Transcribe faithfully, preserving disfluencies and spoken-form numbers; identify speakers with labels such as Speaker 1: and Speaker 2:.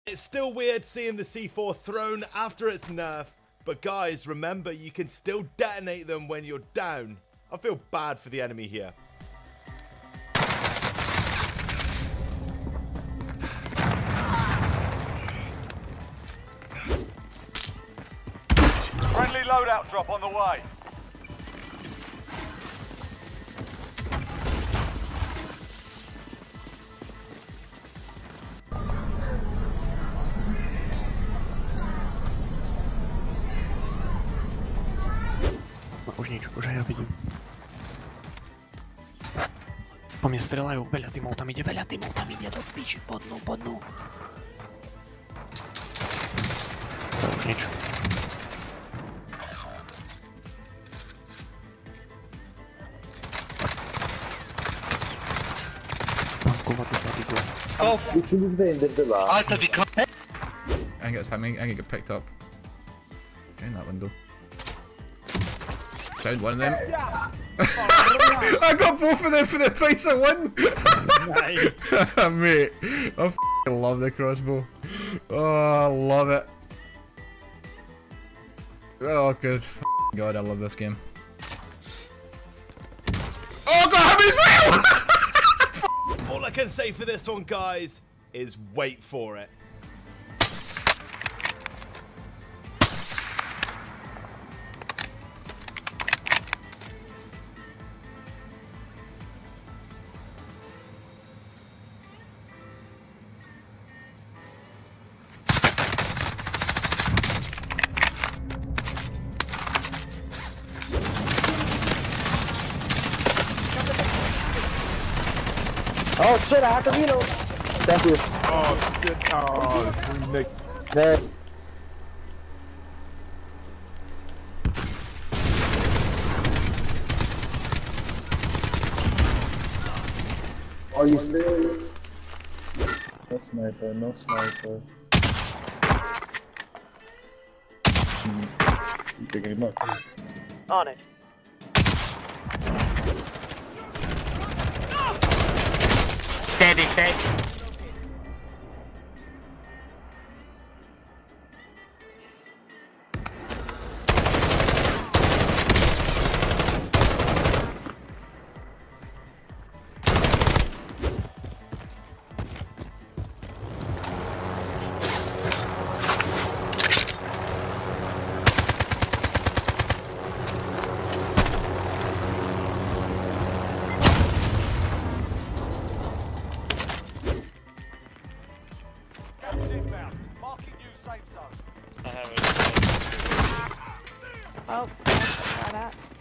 Speaker 1: It's still weird seeing the C four thrown after its nerf, but guys, remember you can still detonate them when you're down. I feel bad for the enemy here.
Speaker 2: Friendly loadout drop on the way.
Speaker 3: Напужничок, уже я видів. По мені стріляю, Беля, димов там іде, Беля, димов там іде, до пічі, по одну, по одну. Напужничок.
Speaker 4: Oh, I have to become.
Speaker 5: I think it's him, I think I get picked up. In that window. Found one of them. I got both of them for the price of one!
Speaker 3: Nice!
Speaker 5: Mate, I f***ing love the crossbow. Oh, I love it. Oh, good f***ing god, I love this game. Oh, got him as well!
Speaker 1: All I can say for this one, guys, is wait for it.
Speaker 4: Oh shit, I have to reload. Thank you.
Speaker 1: Oh, shit. Oh, Nick.
Speaker 4: There. Are you still? No sniper, no sniper. You picking him up?
Speaker 6: On it.
Speaker 4: Steady, steady.
Speaker 2: Marking new safe zone.
Speaker 6: I have it. Oh, got that.